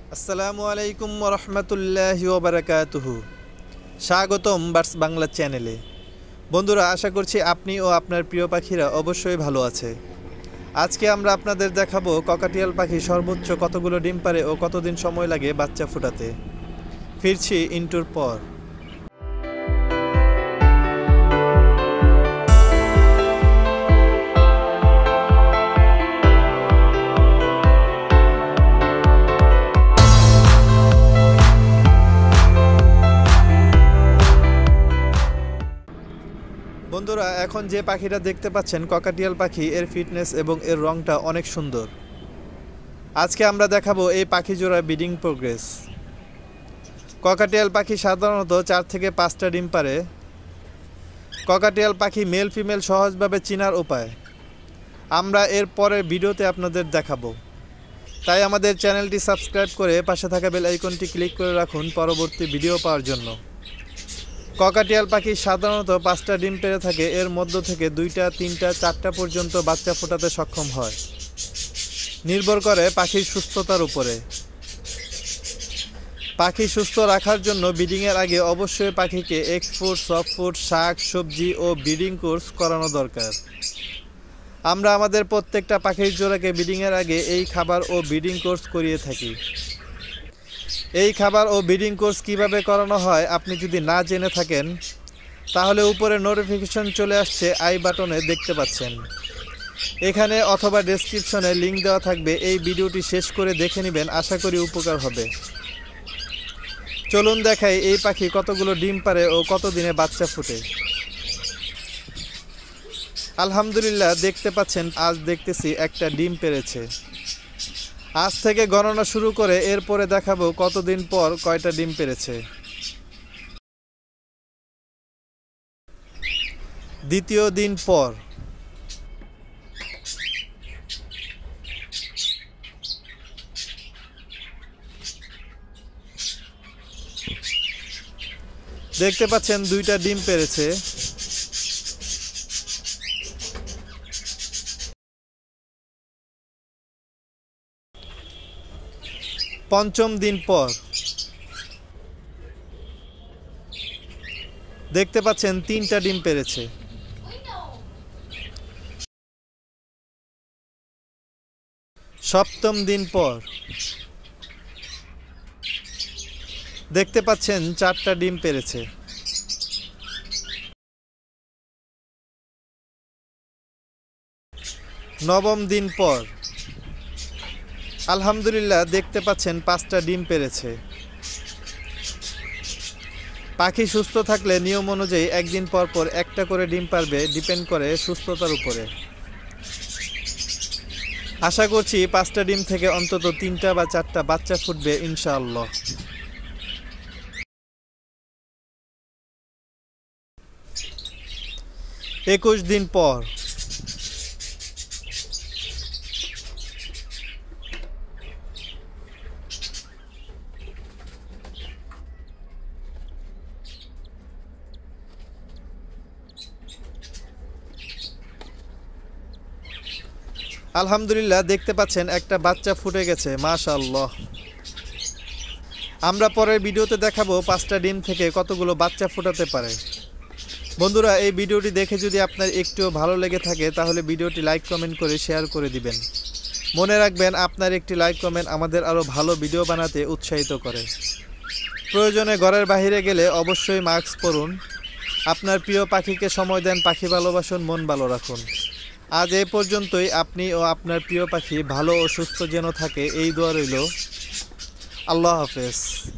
আসসালামু আলাইকুম ওয়া রাহমাতুল্লাহি ওয়া বারাকাতুহু। স্বাগতম বার্ডস বাংলা চ্যানেলে। বন্ধুরা, আশা করছি আপনি ও আপনার প্রিয় পাখিরা অবশ্যই ভালো আছে। আজকে আমরা আপনাদের দেখাবো ককাটিয়াল পাখি সর্বোচ্চ কতগুলো ডিম পারে ও কতদিন সময় লাগে বাচ্চা ফোটাতে। ফিরছি ইন্টুর পর। বন্ধুরা, এখন যে পাখিটা দেখতে পাচ্ছেন ককাটিয়াল পাখি, এর ফিটনেস এবং এর রংটা অনেক সুন্দর। আজকে আমরা দেখাবো এই পাখি জোড়ার ব্রিডিং প্রোগ্রেস। ককাটিয়াল পাখি সাধারণত 4 থেকে 5টা ডিম পারে। ককাটিয়াল পাখি মেল ফিমেল সহজভাবে চেনার উপায় আমরা এর পরের ভিডিওতে আপনাদের দেখাবো, তাই আমাদের চ্যানেলটি সাবস্ক্রাইব করে পাশে থাকা বেল আইকনটি ক্লিক করে রাখুন পরবর্তী ভিডিও পাওয়ার জন্য। ককাটিয়াল পাখি সাধারণত 5টা ডিম পেড়ে থাকে, এর মধ্য থেকে 2টা, 3টা, 4টা পর্যন্ত বাচ্চা ফোটাতে সক্ষম হয়। নির্ভর করে পাখির সুস্থতার উপরে। পাখি সুস্থ রাখার জন্য ব্রিডিংয়ের আগে অবশ্যই পাখিকে এগ ফুড, সফট ফুড, শাক সবজি ও ব্রিডিং কোর্স করানো দরকার। আমরা আমাদের প্রত্যেকটা পাখির জোড়াকে ব্রিডিংয়ের আগে এই খাবার ও ব্রিডিং কোর্স করিয়ে থাকি। এই খাবার ও ব্রিডিং কোর্স কিভাবে করানো হয় আপনি যদি না জেনে থাকেন, তাহলে উপরে নোটিফিকেশন চলে আসছে আই বাটনে দেখতে পাচ্ছেন। এখানে অথবা ডেসক্রিপশনে লিংক দেওয়া থাকবে। এই ভিডিওটি শেষ করে দেখে নেবেন, আশা করি উপকার হবে। চলুন দেখাই এই পাখি কতগুলো ডিম পারে ও কতদিনে বাচ্চা ফোটে। আলহামদুলিল্লাহ, দেখতে পাচ্ছেন আজ দেখতেছি একটা ডিম পেড়েছে। আজ থেকে গণনা শুরু করে এরপরে দেখাবো কতদিন পর কয়টা ডিম পেড়েছে। দ্বিতীয় দিন পর। দেখতে পাচ্ছেন 2টা ডিম পেড়েছে। পঞ্চম দিন পর। দেখতে পাচ্ছেন 3টা ডিম পেড়েছে। সপ্তম দিন পর। দেখতে পাচ্ছেন 4টা ডিম পেড়েছে। নবম দিন পর। আলহামদুলিল্লাহ, দেখতে পাচ্ছেন 5টা ডিম পেড়েছে। পাখি সুস্থ থাকলে নিয়ম অনুযায়ী একদিন পর পর একটা করে ডিম পারবে, ডিপেন্ড করে সুস্থতার উপরে। আশা করছি 5টা ডিম থেকে অন্তত 3টা বা 4টা বাচ্চা ফুটবে ইনশাআল্লাহ। একুশ দিন পর। আলহামদুলিল্লাহ, দেখতে পাচ্ছেন একটা বাচ্চা ফুটে গেছে, মাশাআল্লাহ। আমরা পরের ভিডিওতে দেখাবো 5টা ডিম থেকে কতগুলো বাচ্চা ফোটাতে পারে। বন্ধুরা, এই ভিডিওটি দেখে যদি আপনার একটুও ভালো লেগে থাকে তাহলে ভিডিওটি লাইক কমেন্ট করে শেয়ার করে দিবেন। মনে রাখবেন, আপনার একটি লাইক কমেন্ট আমাদের আরও ভালো ভিডিও বানাতে উৎসাহিত করে। প্রয়োজনে ঘরের বাইরে গেলে অবশ্যই মাস্ক পরুন। আপনার প্রিয় পাখিকে সময় দেন, পাখি ভালোবাসুন, মন ভালো রাখুন। আজ এই পর্যন্তই। আপনি ও আপনার প্রিয় পাখি ভালো ও সুস্থ যেন থাকে এই দোয়া রইল। আল্লাহ হাফেজ।